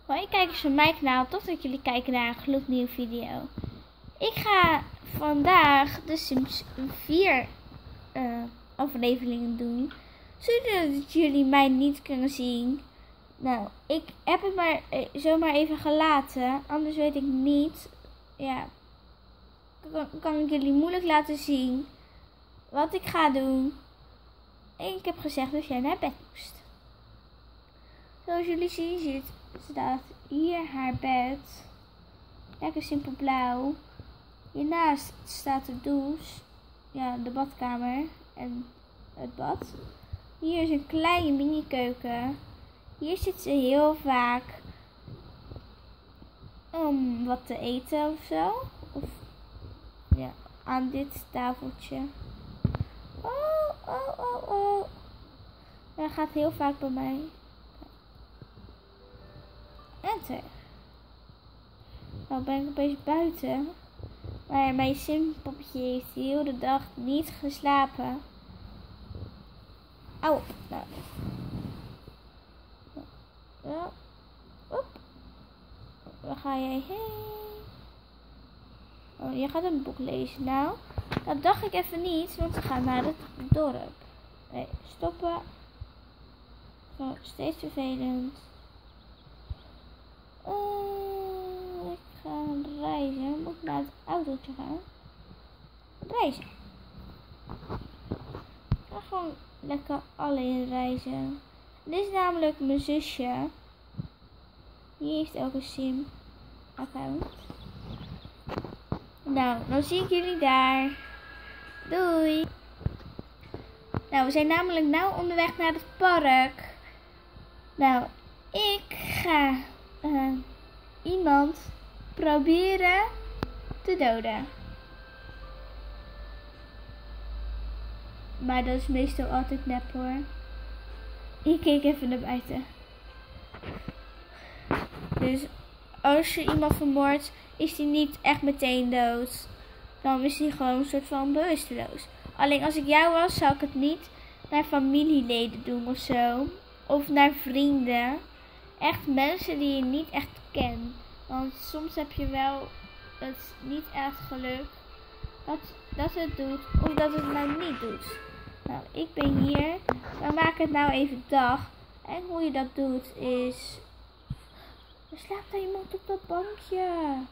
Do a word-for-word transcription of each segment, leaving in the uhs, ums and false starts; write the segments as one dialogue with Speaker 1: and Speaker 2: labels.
Speaker 1: Hoi kijkers van mijn kanaal, tof dat jullie kijken naar een gloednieuwe video. Ik ga vandaag de Sims vier uh, afleveringen doen, zodat jullie mij niet kunnen zien. Nou, ik heb het maar uh, zomaar even gelaten, anders weet ik niet, ja, kan, kan ik jullie moeilijk laten zien wat ik ga doen. En ik heb gezegd dat jij naar bed moest. Zoals jullie zien zit, staat hier haar bed. Lekker simpel blauw. Hiernaast staat de douche. Ja, de badkamer en het bad. Hier is een kleine mini keuken. Hier zit ze heel vaak om wat te eten of zo. Of ja, aan dit tafeltje. Oh, oh, oh, oh. Dat gaat heel vaak bij mij. Enter. Nou ben ik opeens buiten. Maar mijn simpoppetje heeft de hele dag niet geslapen. Auw. Nou. Ja. Oep. Waar ga jij heen? Oh, je gaat een boek lezen. Nou, dat dacht ik even niet, want we gaan naar het dorp. Nee, stoppen. Zo, steeds vervelend. Uh, ik ga reizen. Moet ik naar het autootje gaan? Reizen. Ik ga gewoon lekker alleen reizen. Dit is namelijk mijn zusje. Die heeft ook een sim account. Nou, dan zie ik jullie daar. Doei. Nou, we zijn namelijk nu onderweg naar het park. Nou, ik ga uh, iemand proberen te doden. Maar dat is meestal altijd nep hoor. Ik keek even naar buiten. Dus als je iemand vermoordt, is hij niet echt meteen dood. Dan is hij gewoon een soort van bewusteloos. Alleen als ik jou was, zou ik het niet naar familieleden doen of zo. Of naar vrienden. Echt mensen die je niet echt kent. Want soms heb je wel het niet echt geluk dat, dat het doet of dat het nou niet doet. Nou, ik ben hier. Dan maak ik het nou even dag. En hoe je dat doet is... Er slaapt er iemand op dat bankje.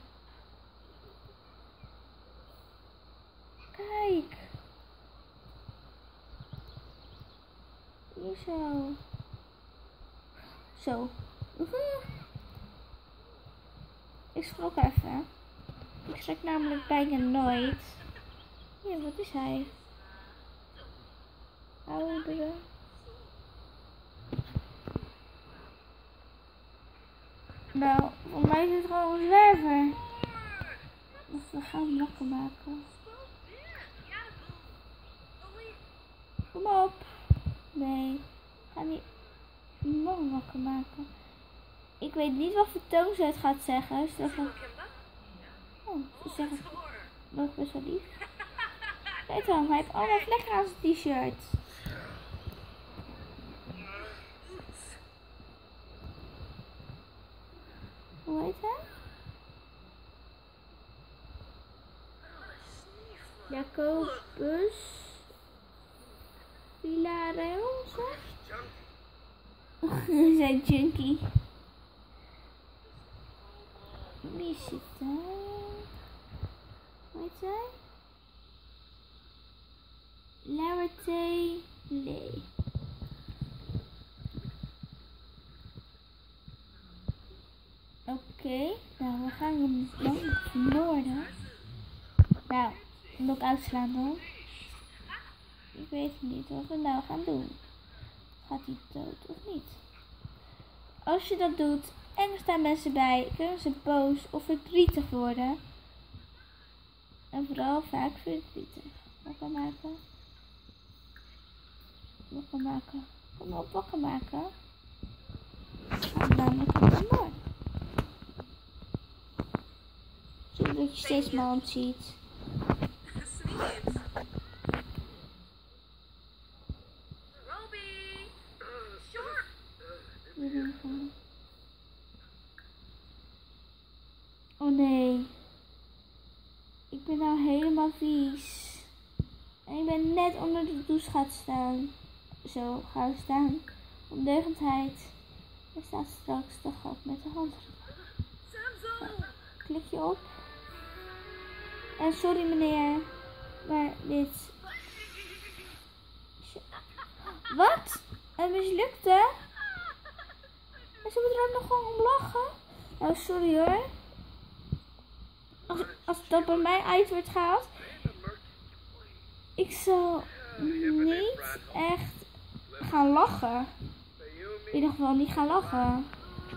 Speaker 1: Kijk. Hier zo. Zo. Ik schrok even. Ik schrik namelijk bijna nooit. Ja, wat is hij? Oudere. Nou, voor mij is het gewoon een zwerver. Dus we gaan hem wakker maken. Kom op. Nee, ik ga niet morgen wakker maken. Ik weet niet wat voor toon ze het gaat zeggen. Ze zeggen... Oh, ze zeggen... Nog best wel lief. Kijk dan, hij heeft allemaal vlekken aan zijn t-shirt. Hoe heet hij? Jacobus Villarreal, zo? We zijn junkie. Wie zit daar? Hoe heet hij? Larate Lee. Oké, okay, nou we gaan hem dan vermoorden. Nou, nog uitslaan dan. Ik weet niet wat we nou gaan doen. Gaat hij dood of niet? Als je dat doet en er staan mensen bij, kunnen ze boos of verdrietig worden. En vooral vaak verdrietig. Wakker maken. Wakker maken. Kom op, wakker maken. En dan kan het mooi. Zodat je steeds mijn hand ziet. nee. Ik ben nou helemaal vies. En ik ben net onder de douche gaan staan. Zo gaan staan. Ondeugendheid. Er staat straks de gat met de hand. Zo, klik je op. En sorry meneer. Maar dit... Wat? Het mislukte? En ze moeten er ook nog gewoon om lachen? Nou, sorry hoor. Als, als dat bij mij uit wordt gehaald. Ik zal niet echt gaan lachen. In ieder geval niet gaan lachen.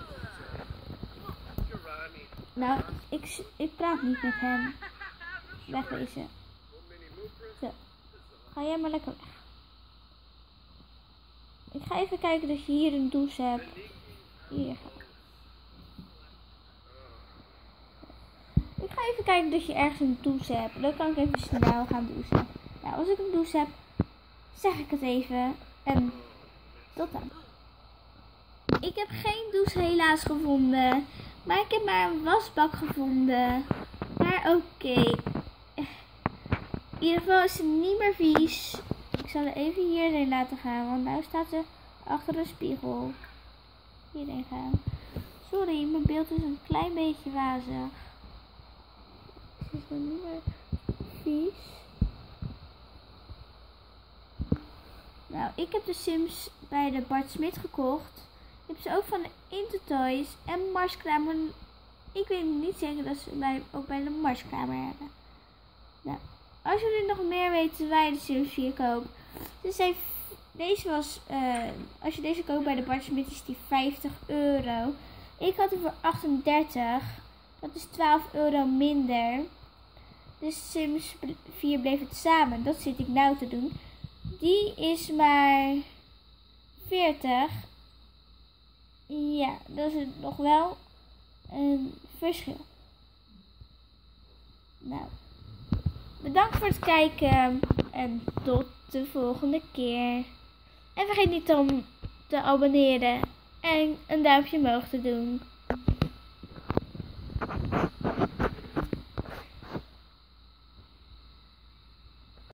Speaker 1: Nou, ik, ik praat niet met hem. Wegwezen. Zo. Ga jij maar lekker weg. Ik ga even kijken dat je hier een douche hebt. Hier ga ik. Ik ga even kijken dat je ergens een douche hebt. Dan kan ik even snel gaan douchen. Nou, als ik een douche heb, zeg ik het even. En tot dan. Ik heb geen douche helaas gevonden. Maar ik heb maar een wasbak gevonden. Maar oké. Okay. In ieder geval is ze niet meer vies. Ik zal er even hierheen laten gaan. Want nu staat ze achter de spiegel. Hierheen gaan. Sorry, mijn beeld is een klein beetje wazig. Ze is nog niet meer vies. Nou, ik heb de Sims bij de Bart Smit gekocht. Ik heb ze ook van de Intertoys en Marskramer. Ik weet niet zeker dat ze bij, ook bij de Marskramer hebben. Nou, als jullie nog meer weten waar je de Sims vier koopt. Dus heeft, deze was, uh, als je deze koopt bij de Bart Smit is die vijftig euro. Ik had er voor achtendertig. Dat is twaalf euro minder. Dus Sims vier bleef het samen. Dat zit ik nou te doen. Die is maar veertig. Ja, dat is nog wel een verschil. Nou, bedankt voor het kijken en tot de volgende keer. En vergeet niet om te abonneren en een duimpje omhoog te doen.